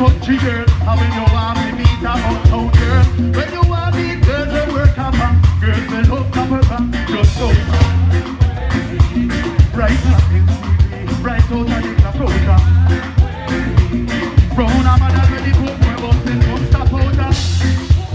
country girl, and when you want me meet a uptown girl, when you want me girls that work up and girls that love copper back, just so right up in TV, right out of the Dakota.